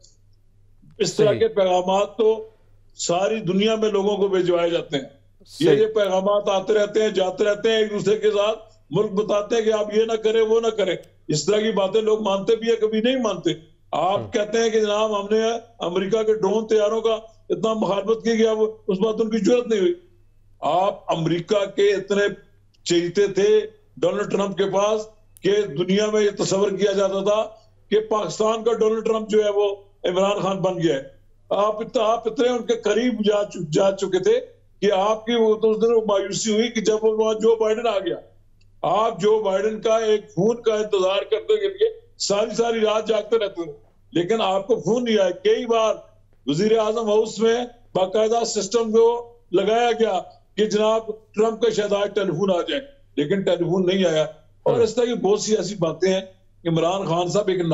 इस तरह के पैगामात तो सारी दुनिया में लोगों को भिजवाए जाते हैं। ये पैगामात आते रहते हैं, जाते रहते हैं, एक दूसरे के साथ मुल्क बताते हैं कि आप ये ना करें वो ना करें। इस तरह की बातें लोग मानते भी है, कभी नहीं मानते। आप कहते हैं कि जनाब हमने अमेरिका के ड्रोन तैयारों का इतना मुखालफत की गया, उस बात उनकी जरूरत नहीं हुई। आप अमेरिका के इतने चहेते थे डोनाल्ड ट्रंप के पास कि दुनिया में ये तस्वर किया जाता था कि पाकिस्तान का डोनाल्ड ट्रंप जो है वो इमरान खान बन गया है। आप इतने उनके करीब जा चुके थे कि आपकी वो तो उस दिन मायूसी हुई कि जब वहां जो बाइडेन आ गया। आप जो बाइडेन का एक खून का इंतजार करते करके सारी रात जागते रहते थे, लेकिन आपको खून नहीं आया। कई बार वजीर आजम हाउस में बाकायदा सिस्टम को लगाया गया कि जनाब ट्रंप का शायद आज टेलीफोन आ जाए, लेकिन टेलीफोन नहीं आया। और इस तरह की बहुत सी ऐसी बातें हैं। इमरान खान साहब एक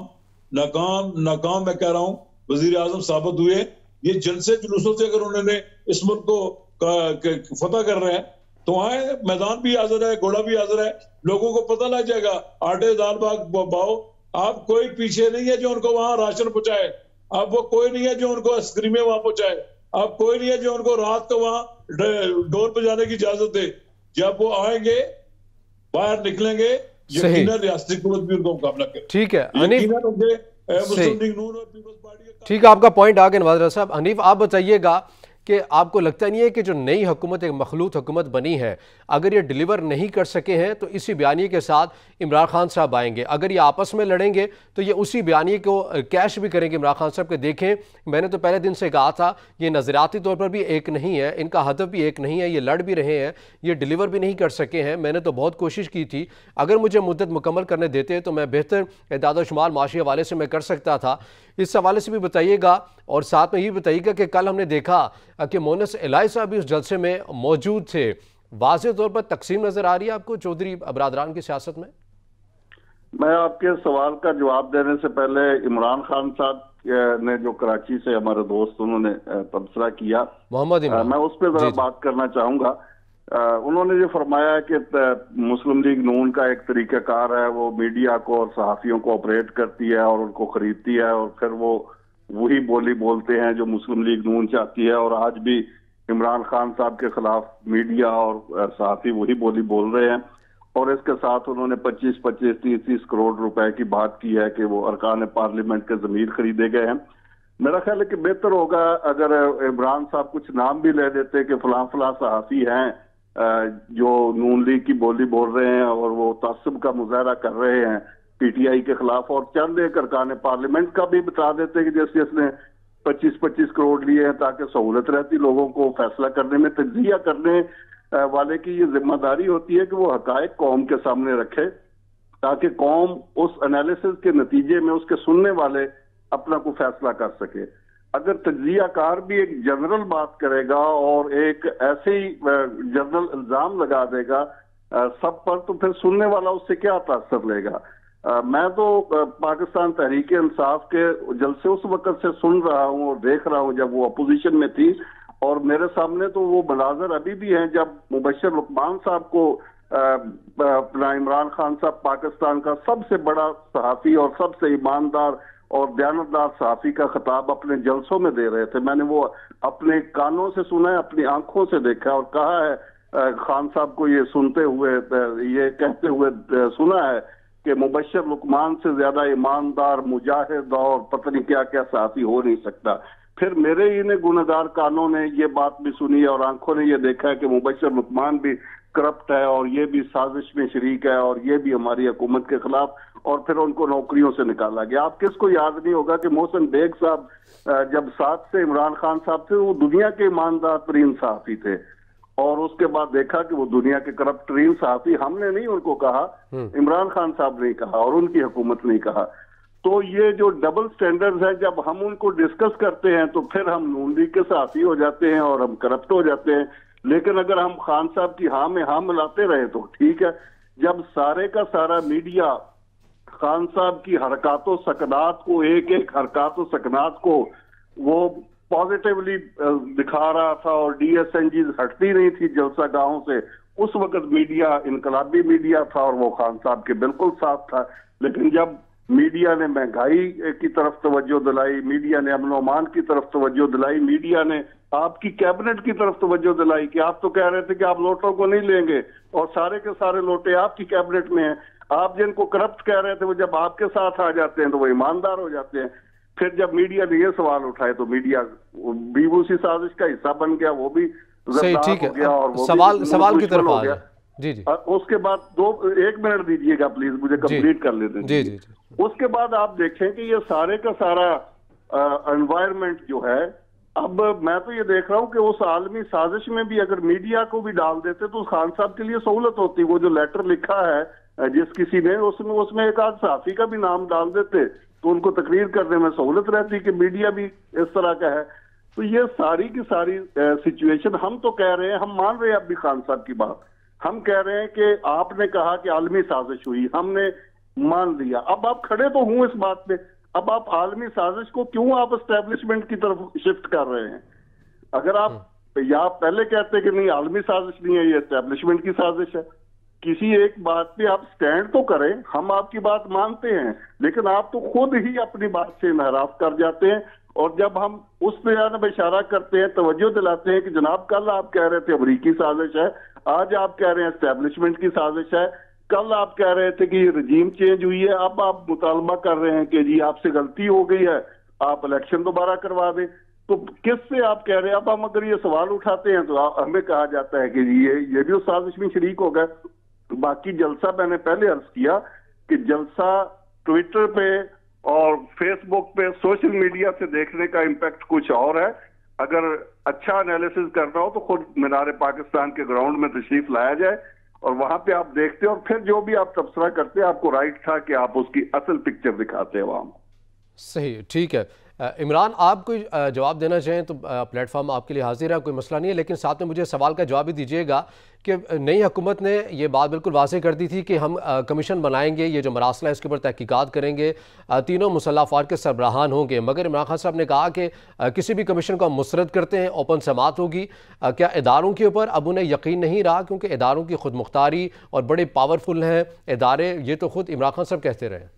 नाकाम मैं कह रहा हूं वजीर आजम साबित हुए। ये जलसे जुलूसों से अगर उन्होंने इस मुल्क को फतह कर रहे हैं तो आए, मैदान भी हाजिर है, घोड़ा भी हाजिर है, लोगों को पता लग जाएगा। आटे दाल बाओ, आप कोई पीछे नहीं है जो उनको वहां राशन पहुंचाए, अब वो कोई नहीं है जो उनको आइसक्रीमें वहां पहुंचाए, अब कोई नहीं है जो उनको रात को वहां ढोल बजाने की इजाजत दे। जब वो आएंगे, बाहर निकलेंगे, यकीनन रियासती हुकूमत भी उनको मुकाबला करे। ठीक है ठीक है, आपका पॉइंट आ गया नवाज साहब। हनीफ, आप बताइएगा कि आपको लगता नहीं है कि जो नई हुकूमत एक मखलूत हुकूमत बनी है, अगर ये डिलीवर नहीं कर सके हैं तो इसी बयानी के साथ इमरान खान साहब आएंगे, अगर ये आपस में लड़ेंगे तो ये उसी बयानी को कैश भी करेंगे इमरान खान साहब के। देखें, मैंने तो पहले दिन से कहा था ये नज़रियाती तौर पर भी एक नहीं है, इनका हदफ भी एक नहीं है, ये लड़ भी रहे हैं, ये डिलीवर भी नहीं कर सके हैं। मैंने तो बहुत कोशिश की थी, अगर मुझे मुद्दत मुकम्मल करने देते तो मैं बेहतर इदाद शुमार माशी हवाले से मैं कर सकता था। इस हवाले से भी बताइएगा, और साथ में ये बताइएगा कि कल हमने देखा कि मोनस इलाही साहब भी उस जलसे में मौजूद थे। वाज़ेह तौर पर तकसीम नजर आ रही है आपको चौधरी बरादरान की सियासत में? मैं आपके सवाल का जवाब देने से पहले इमरान खान साहब ने जो कराची से हमारे दोस्त उन्होंने तबसरा किया, मोहम्मद इमरान, मैं उस पर जरा बात करना चाहूंगा। उन्होंने जो फरमाया कि मुस्लिम लीग नून का एक तरीकाकार है, वो मीडिया को और सहाफियों को ऑपरेट करती है और उनको खरीदती है और फिर वो वही बोली बोलते हैं जो मुस्लिम लीग नून चाहती है। और आज भी इमरान खान साहब के खिलाफ मीडिया और सहाफी वही बोली बोल रहे हैं। और इसके साथ उन्होंने 25-25, 30-30 करोड़ रुपए की बात की है कि वो अरकान पार्लियामेंट के जमीर खरीदे गए हैं। मेरा ख्याल है कि बेहतर होगा अगर इमरान साहब कुछ नाम भी ले देते कि फलां फलां सहाफी हैं जो नून लीग की बोली बोल रहे हैं और वो तअस्सुब का मुजाहरा कर रहे हैं PTI के खिलाफ, और चंद एक अरकान पार्लियामेंट का भी बता देते कि जिसने 25-25 करोड़ लिए हैं ताकि सहूलत रहती लोगों को फैसला करने में। तज्जिया करने वाले की ये जिम्मेदारी होती है कि वो हकायक कौम के सामने रखे ताकि कौम उस एनालिसिस के नतीजे में उसके सुनने वाले अपना को फैसला कर सके। अगर तज्जियाकार भी एक जनरल बात करेगा और एक ऐसे ही जनरल इल्जाम लगा देगा सब पर, तो फिर सुनने वाला उससे क्या तासर लेगा। मैं तो पाकिस्तान तहरीक इंसाफ के जलसे उस वक्त से सुन रहा हूँ और देख रहा हूँ जब वो अपोजिशन में थी, और मेरे सामने तो वो मनाजर अभी भी हैं जब मुबशर लुकमान साहब को अपना इमरान खान साहब पाकिस्तान का सबसे बड़ा सहाफी और सबसे ईमानदार और दयानतदार सहाफी का खिताब अपने जलसों में दे रहे थे। मैंने वो अपने कानों से सुना है, अपनी आंखों से देखा और कहा है खान साहब को ये सुनते हुए, ये कहते हुए सुना है कि मुबशर लुकमान से ज्यादा ईमानदार, मुजाहिद और पता नहीं क्या क्या सहाफी हो नहीं सकता। फिर मेरे इन्हें गुनहगार कानों ने ये बात भी सुनी और आंखों ने ये देखा है कि मुबशर लुकमान भी करप्ट है और ये भी साजिश में शरीक है और ये भी हमारी हुकूमत के खिलाफ, और फिर उनको नौकरियों से निकाला गया। आप किसको याद नहीं होगा कि मोहसिन बेग साहब जब साथ से इमरान खान साहब थे वो दुनिया के ईमानदार तरीन सहाफी थे, और उसके बाद देखा कि वो दुनिया के करप्ट तरीन सहाफी, हमने नहीं उनको कहा, इमरान खान साहब ने कहा और उनकी हुकूमत ने कहा। तो ये जो डबल स्टैंडर्ड्स है जब हम उनको डिस्कस करते हैं तो फिर हम नून लीग के सहाफी हो जाते हैं और हम करप्ट हो जाते हैं। लेकिन अगर हम खान साहब की हाँ में हाँ मिलाते रहे तो ठीक है। जब सारे का सारा मीडिया खान साहब की हरकातों सकनात को, एक एक हरकातों सकनात को वो पॉजिटिवली दिखा रहा था और DSNG हटती नहीं थी जलसा गाहों से, उस वक्त मीडिया इनकलाबी मीडिया था और वो खान साहब के बिल्कुल साथ था। लेकिन जब मीडिया ने महंगाई की तरफ तवज्जो दिलाई, मीडिया ने अमन अमान की तरफ तवज्जो दिलाई, मीडिया ने आपकी कैबिनेट की तरफ तवज्जो दिलाई कि आप तो कह रहे थे कि आप लोटों को नहीं लेंगे और सारे के सारे लोटे आपकी कैबिनेट में हैं, आप जिनको करप्ट कह रहे थे वो जब आपके साथ आ जाते हैं तो वो ईमानदार हो जाते हैं। फिर जब मीडिया ने ये सवाल उठाए तो मीडिया भी उसी साजिश का हिस्सा बन गया, वो भी ठीक हो गया और वो सवाल की तरफ हो गया। जी जी। उसके बाद 1 मिनट दीजिएगा प्लीज, मुझे कंप्लीट कर लेते जी जी। उसके बाद आप देखें कि ये सारे का सारा एनवायरनमेंट जो है, अब मैं तो ये देख रहा हूं कि उस आलमी साजिश में भी अगर मीडिया को भी डाल देते तो खान साहब के लिए सहूलत होती। वो जो लेटर लिखा है जिस किसी ने, उसमें एक आध सहाफी का भी नाम डाल देते तो उनको तकरीर करने में सहूलत रहती कि मीडिया भी इस तरह का है। तो ये सारी की सारी सिचुएशन, हम तो कह रहे हैं, हम मान रहे हैं अब भी खान साहब की बात, हम कह रहे हैं कि आपने कहा कि आलमी साजिश हुई, हमने मान लिया। अब आप खड़े तो हूं इस बात पे, अब आप आलमी साजिश को क्यों आप एस्टेब्लिशमेंट की तरफ शिफ्ट कर रहे हैं? अगर आप या पहले कहते कि नहीं आलमी साजिश नहीं है, ये एस्टेब्लिशमेंट की साजिश है, किसी एक बात पे आप स्टैंड तो करें। हम आपकी बात मानते हैं लेकिन आप तो खुद ही अपनी बात से इनहराफ कर जाते हैं, और जब हम उस पे इशारा करते हैं, तवज्जो दिलाते हैं कि जनाब कल आप कह रहे थे अमरीकी साजिश है, आज आप कह रहे हैं एस्टेब्लिशमेंट की साजिश है, कल आप कह रहे थे कि रजीम चेंज हुई है, अब आप मुतालबा कर रहे हैं कि जी आपसे गलती हो गई है, आप इलेक्शन दोबारा करवा दें, तो किससे आप कह रहे हैं? अब हम अगर ये सवाल उठाते हैं तो हमें कहा जाता है कि जी ये भी उस साजिश में शरीक हो गए। बाकी जलसा, मैंने पहले अर्ज किया कि जलसा ट्विटर पे और फेसबुक पे, सोशल मीडिया से देखने का इम्पैक्ट कुछ और है। अगर अच्छा एनालिसिस करना हो तो खुद मीनार पाकिस्तान के ग्राउंड में तशरीफ लाया जाए और वहां पे आप देखते हो, और फिर जो भी आप तबसरा करते हैं, आपको राइट था कि आप उसकी असल पिक्चर दिखाते हैं वहां। सही, ठीक है। इमरान, आप कोई जवाब देना चाहें तो प्लेटफॉर्म आपके लिए हाजिर है, कोई मसला नहीं है, लेकिन साथ में मुझे सवाल का जवाब भी दीजिएगा कि नई हुकूमत ने ये बात बिल्कुल वाज़ेह कर दी थी कि हम कमीशन बनाएंगे, ये जो मरासला है इसके ऊपर तहकीकात करेंगे, तीनों मुसल्लह अफवाज के सरबराहान होंगे, मगर इमरान खान साहब ने कहा कि किसी भी कमीशन को हम मुस्तरद करते हैं, ओपन समात होगी। क्या इदारों के ऊपर अब उन्हें यकीन नहीं रहा, क्योंकि इदारों की खुद मुख्तारी और बड़े पावरफुल हैं इदारे, ये तो खुद इमरान खान साहब कहते रहे।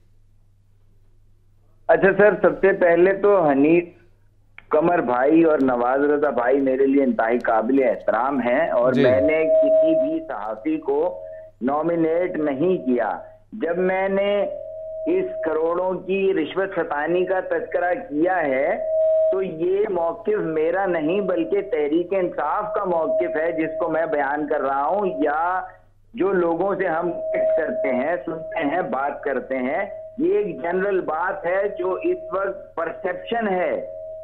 अच्छा सर, सबसे पहले तो हनीफ कमर भाई और नवाज रजा भाई मेरे लिए इंतहाई काबिल एहतराम हैं, और मैंने किसी भी सहाफी को नॉमिनेट नहीं किया। जब मैंने इस करोड़ों की रिश्वत सतानी का तस्करा किया है तो ये मौकिफ मेरा नहीं बल्कि तहरीक इंसाफ का मौकिफ है जिसको मैं बयान कर रहा हूँ, या जो लोगों से हम करते हैं, सुनते हैं, बात करते हैं। ये एक जनरल बात है जो इस वक्त परसेप्शन है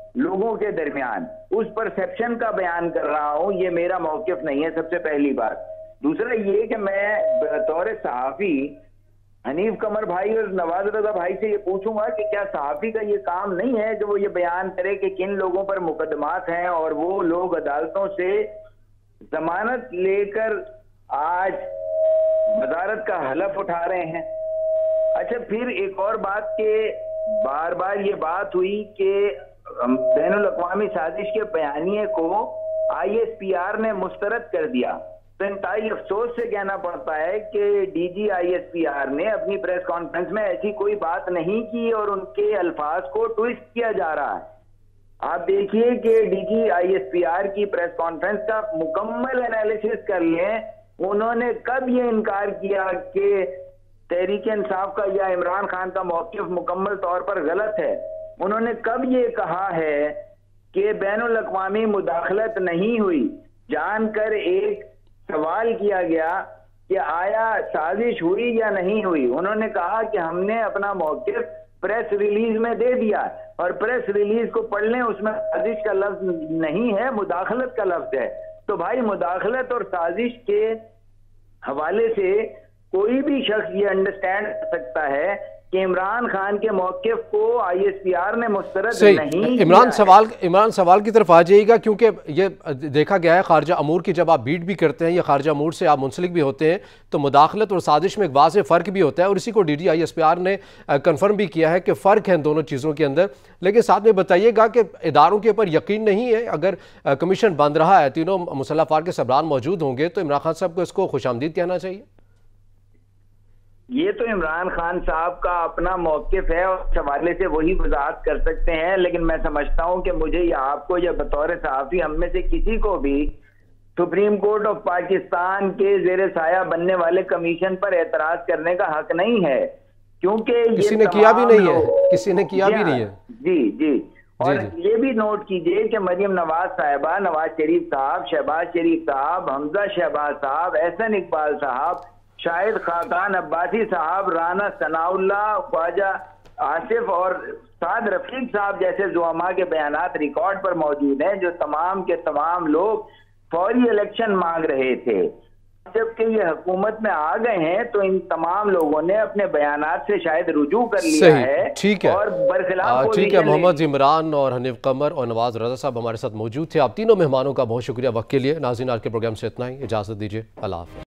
लोगों के दरमियान, उस परसेप्शन का बयान कर रहा हूं। ये मेरा मौकिफ नहीं है, सबसे पहली बात। दूसरा ये कि मैं बतौर सहाफी हनीफ कमर भाई और नवाज रजा भाई से ये पूछूंगा कि क्या सहाफी का ये काम नहीं है जो वो ये बयान करे कि किन लोगों पर मुकदमात हैं और वो लोग अदालतों से जमानत लेकर आज वजारत का हलफ उठा रहे हैं। अच्छा, फिर एक और बात के बार बार ये बात हुई कि बैनुल अक़वामी साजिश के बयानिए को ISPR ने मुस्तरद कर दिया। तो इंतहाई अफसोस से कहना पड़ता है कि DG ISPR ने अपनी प्रेस कॉन्फ्रेंस में ऐसी कोई बात नहीं की और उनके अल्फाज को ट्विस्ट किया जा रहा है। आप देखिए कि DG ISPR की प्रेस कॉन्फ्रेंस का मुकम्मल एनालिसिस कर लें। उन्होंने कब ये इनकार किया कि तहरीक इंसाफ का या इमरान खान का मौक़िफ़ मुकम्मल तौर पर गलत है? उन्होंने कब ये कहा है कि बैनुल अक़वामी मुदाखलत नहीं हुई? जानकर एक सवाल किया गया कि आया साजिश हुई या नहीं हुई, उन्होंने कहा कि हमने अपना मौक़िफ़ प्रेस रिलीज में दे दिया और प्रेस रिलीज को पढ़ लें, उसमें साजिश का लफ्ज नहीं है, मुदाखलत का लफ्ज है। तो भाई, मुदाखलत और साजिश के हवाले से कोई भी शख्स ये अंडरस्टैंड कर सकता है कि इमरान खान के मौक़िफ़ को ISPR ने मुस्तरद नहीं। इमरान सवाल की तरफ आ जाइएगा, क्योंकि ये देखा गया है खारजा अमूर की जब आप बीट भी करते हैं या खारजा अमूर से आप मुंसलिक भी होते हैं तो मुदाखलत और साजिश में एक वाज़ेह फ़र्क भी होता है, और इसी को DG ISPR ने कन्फर्म भी किया है कि फ़र्क है इन दोनों चीज़ों के अंदर। लेकिन साथ में बताइएगा कि इदारों के ऊपर यकीन नहीं है, अगर कमीशन बंद रहा है, तीनों मुसल्लह अफ़वार के सरबराह मौजूद होंगे, तो इमरान खान साहब को इसको खुशामदीद कहना चाहिए? ये तो इमरान खान साहब का अपना मौक़िफ़ है और इस हवाले से वही वजाहत कर सकते हैं। लेकिन मैं समझता हूं कि मुझे या आपको या बतौर सहाफ़ी हम में से किसी को भी सुप्रीम कोर्ट ऑफ पाकिस्तान के ज़ेरे साया बनने वाले कमीशन पर एतराज़ करने का हक नहीं है, क्योंकि किसी ने किया भी नहीं है, किसी ने किया भी नहीं है। जी। और ये भी नोट कीजिए कि मरियम नवाज साहिबा, नवाज शरीफ साहब, शहबाज शरीफ साहब, हमजा शहबाज साहब, एहसन इकबाल साहब, शाहिद खाकान अब्बासी साहब, राना सनाउल्लाह, ख्वाजा आसिफ और साद रफीक साहब जैसे ज़ुअमा के बयानात रिकॉर्ड पर मौजूद हैं, जो तमाम के तमाम लोग फौरी इलेक्शन मांग रहे थे। जबकि ये हुकूमत में आ गए हैं तो इन तमाम लोगों ने अपने बयानात से शायद रुजू कर लिया है। ठीक है, और बरखिलाफ ठीक है। मोहम्मद इमरान और हनीफ कमर और नवाज रजा साहब हमारे साथ मौजूद थे। आप तीनों मेहमानों का बहुत शुक्रिया वक्त के लिए। नाज़रीन, आज के प्रोग्राम से इतना ही, इजाज़त दीजिए। अल्लाह हाफ़िज़।